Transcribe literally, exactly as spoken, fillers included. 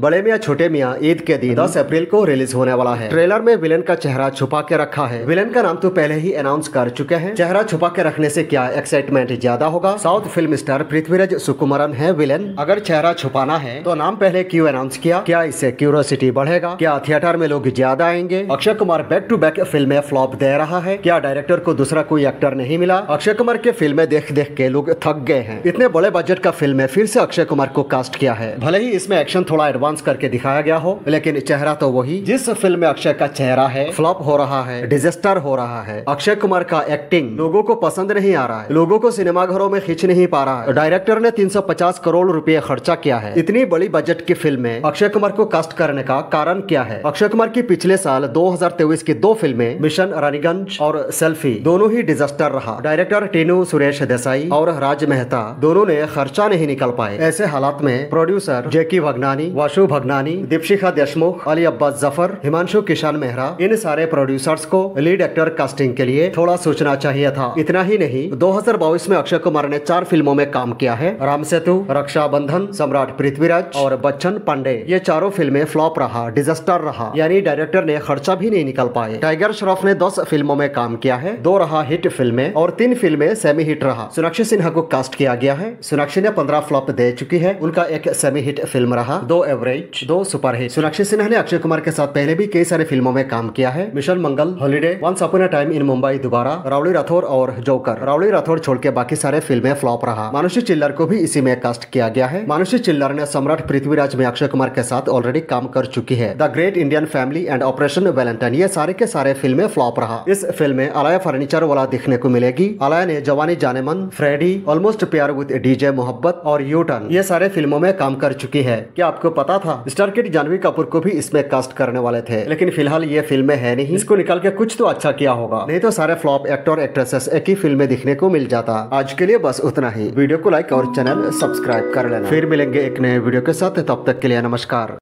बड़े मियाँ छोटे मियाँ ईद के दिन दस अप्रैल को रिलीज होने वाला है। ट्रेलर में विलेन का चेहरा छुपा के रखा है। विलेन का नाम तो पहले ही अनाउंस कर चुके हैं। चेहरा छुपा के रखने से क्या एक्साइटमेंट ज्यादा होगा। South film star Prithviraj Sukumaran है विलेन। अगर चेहरा छुपाना है तो नाम पहले क्यों अनाउंस किया? क्या इससे क्यूरियोसिटी बढ़ेगा? क्या थिएटर में लोग ज्यादा आएंगे? Akshay Kumar back to back फिल्में फ्लॉप दे रहा है। क्या डायरेक्टर को दूसरा कोई एक्टर नहीं मिला? अक्षय कुमार के फिल्में देख देख के लोग थक गए हैं। इतने बड़े बजट का फिल्म में फिर से अक्षय कुमार को कास्ट किया है। भले ही इसमें एक्शन थोड़ा एडवांस करके दिखाया गया हो, लेकिन चेहरा तो वही। जिस फिल्म में अक्षय का चेहरा है फ्लॉप हो रहा है, डिजास्टर हो रहा है। अक्षय कुमार का एक्टिंग लोगों को पसंद नहीं आ रहा है, लोगों को सिनेमाघरों में खींच नहीं पा रहा है। डायरेक्टर ने तीन सौ पचास करोड़ रुपए खर्चा किया है। इतनी बड़ी बजट की फिल्म में अक्षय कुमार को कास्ट करने का कारण क्या है? अक्षय कुमार की पिछले साल दो हज़ार तेईस की दो फिल्में मिशन रानीगंज और सेल्फी दोनों ही डिजास्टर रहा। डायरेक्टर टीनू सुरेश देसाई और राज मेहता दोनों ने खर्चा नहीं निकाल पाए। ऐसे हालात में प्रोड्यूसर जेकी भगनानी, वाशु भगनानी, दीपशिखा देशमुख, अली अब्बास जफर, हिमांशु किशन मेहरा, इन सारे प्रोड्यूसर्स को लीड एक्टर कास्टिंग के लिए थोड़ा सोचना चाहिए था। इतना ही नहीं, दो हज़ार बाईस में अक्षय कुमार ने चार फिल्मों में काम किया है। राम सेतु, रक्षाबंधन, सम्राट पृथ्वीराज और बच्चन पांडे। ये चारों फिल्में फ्लॉप रहा, डिजास्टर रहा, यानी डायरेक्टर ने खर्चा भी नहीं निकाल पाए। टाइगर श्रॉफ ने दस फिल्मों में काम किया है, दो रहा हिट फिल्में और तीन फिल्में सेमी हिट रहा। सोनाक्षी सिन्हा को कास्ट किया गया है। सोनाक्षी ने पंद्रह फ्लॉप दे चुकी है। उनका एक सेमी हिट फिल्म रहा, दो एवरेज, दो सुपर हिट। सोनाक्षी सिन्हा ने अक्षय कुमार के साथ पहले भी कई सारे फिल्मों में काम किया है। Mission Mangal, holiday, once upon a time in Mumbai, Dobaaraa, rowdy Rathore और जोकर। रावड़ी राठौर छोड़ के बाकी सारे फिल्में फ्लॉप रहा। मानुषी चिल्लर को भी इसी में कास्ट किया गया है। मानुषी चिल्लर ने सम्राट पृथ्वीराज में अक्षय कुमार के साथ ऑलरेडी काम कर चुकी है। The great Indian family and operation Valentine, ये सारे के सारे फिल्में फ्लॉप रहा। इस फिल्म में अलाया फर्नीचर वाला दिखने को मिलेगी। अलाया ने Jawaani Jaaneman, Freddy, almost Pyaar with DJ Mohabbat और यू टर्न, ये सारे फिल्मों में काम कर चुकी है। क्या आपको पता था स्टार किड जानवी कपूर को भी इसमें कास्ट करने वाले थे, लेकिन फिलहाल ये फिल्में है नहीं। इसको निकाल के कुछ तो अच्छा किया होगा, नहीं तो सारे फ्लॉप एक्टर एक्ट्रेसेस एक ही फिल्म में दिखने को मिल जाता। आज के लिए बस उतना ही। वीडियो को लाइक और चैनल सब्सक्राइब कर लेना। फिर मिलेंगे एक नए वीडियो के साथ, तब तक के लिए नमस्कार।